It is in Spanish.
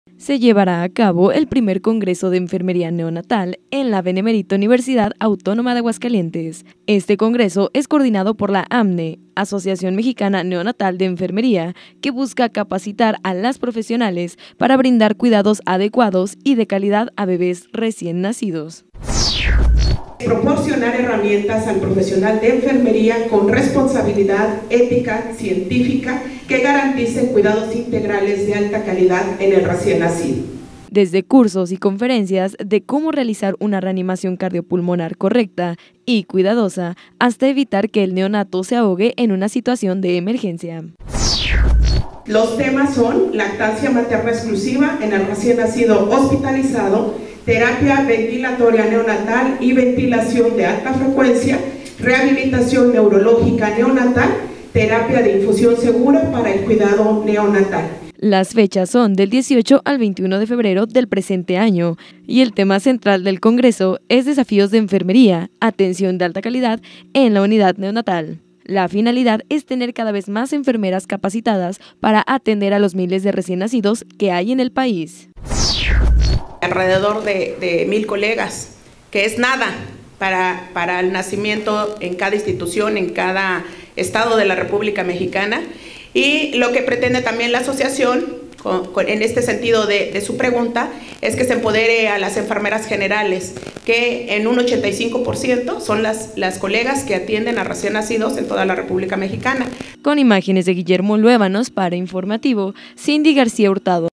Se llevará a cabo el primer Congreso de Enfermería Neonatal en la Benemérita Universidad Autónoma de Aguascalientes. Este congreso es coordinado por la AMNE, Asociación Mexicana Neonatal de Enfermería, que busca capacitar a las profesionales para brindar cuidados adecuados y de calidad a bebés recién nacidos. Proporcionar herramientas al profesional de enfermería con responsabilidad ética, científica, que garantice cuidados integrales de alta calidad en el recién nacido. Desde cursos y conferencias de cómo realizar una reanimación cardiopulmonar correcta y cuidadosa, hasta evitar que el neonato se ahogue en una situación de emergencia. Los temas son lactancia materna exclusiva en el recién nacido hospitalizado, terapia ventilatoria neonatal y ventilación de alta frecuencia, rehabilitación neurológica neonatal, terapia de infusión segura para el cuidado neonatal. Las fechas son del 18 al 21 de febrero del presente año y el tema central del Congreso es desafíos de enfermería, atención de alta calidad en la unidad neonatal. La finalidad es tener cada vez más enfermeras capacitadas para atender a los miles de recién nacidos que hay en el país. Alrededor de 1000 colegas, que es nada para el nacimiento en cada institución, en cada estado de la República Mexicana. Y lo que pretende también la asociación, en este sentido de su pregunta, es que se empodere a las enfermeras generales, que en un 85% son las colegas que atienden a recién nacidos en toda la República Mexicana. Con imágenes de Guillermo Luébanos para Informativo, Cindy García Hurtado.